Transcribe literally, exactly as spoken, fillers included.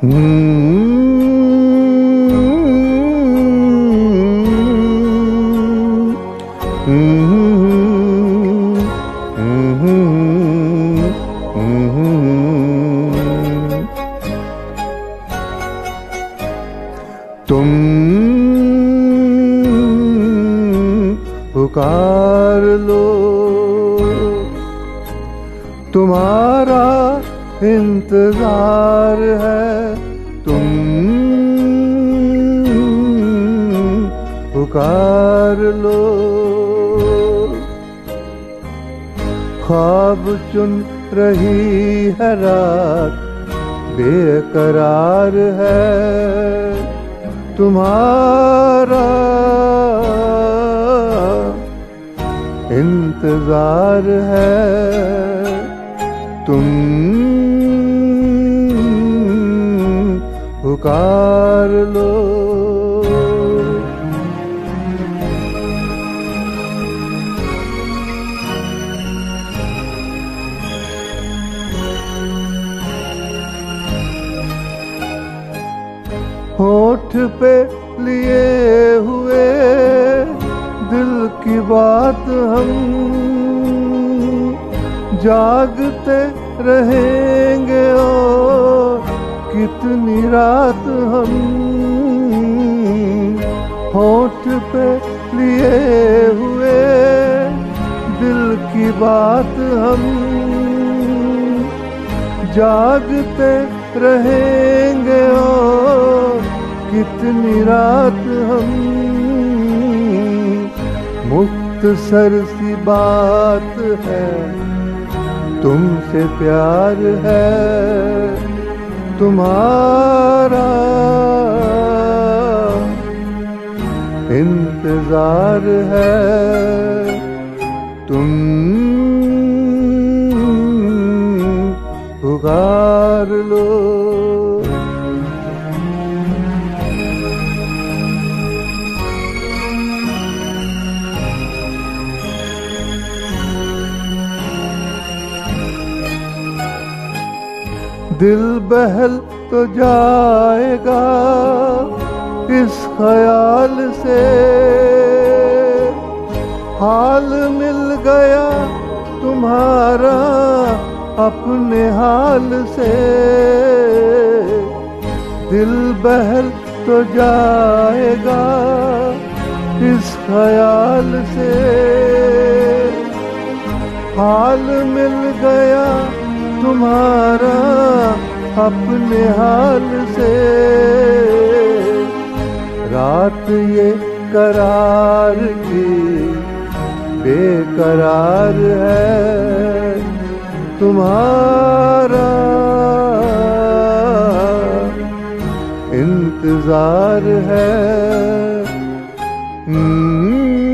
तुम पुकार लो, तुम्हारा इंतजार है। तुम पुकार लो, ख्वाब चुन रही है रात, बेकरार है तुम्हारा इंतजार है। तुम पुकार लो, होठ पे लिए हुए दिल की बात हम जागते रहेंगे और कितनी रात हम। होठ पे लिए हुए दिल की बात हम जागते रहेंगे और कितनी रात हम। मुख्तसर सी बात है, तुमसे प्यार है तुम्हारा इंतजार है। तुम पुकार लो, दिल बहल तो जाएगा इस ख्याल से, हाल मिल गया तुम्हारा अपने हाल से। दिल बहल तो जाएगा इस ख्याल से, हाल मिल गया तुम्हारा अपने हाल से। रात ये करार की बेकरार है तुम्हारा इंतजार है।